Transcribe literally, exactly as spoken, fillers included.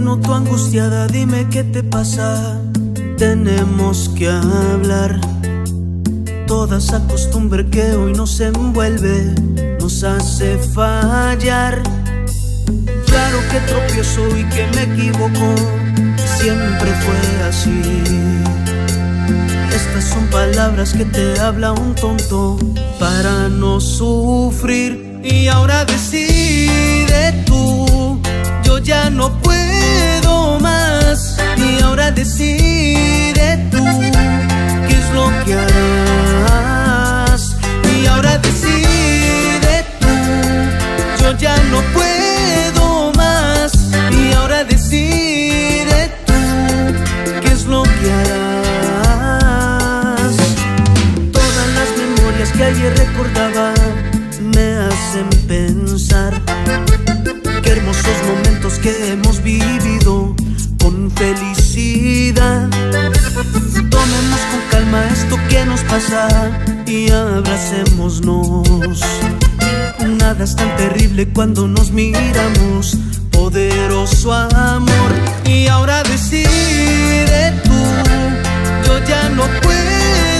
noto angustiada, dime qué te pasa. Tenemos que hablar. Toda esa costumbre que hoy nos envuelve nos hace fallar. Claro que tropiezo y que me equivoco, siempre fue así. Estas son palabras que te habla un tonto para no sufrir. Y ahora decide tú, yo ya no puedo más. Y ahora decide tú, qué es lo que harás. Y ahora decide tú, yo ya no puedo más. Y ahora decide tú, qué es lo que harás. Todas las memorias que ayer recordaba me hacen pensar qué hermosos momentos que hemos vivido con felicidad. Tomemos con calma esto que nos pasa y abracémonos. Nada es tan terrible cuando nos miramos, poderoso amor. Y ahora decide tú, yo ya no puedo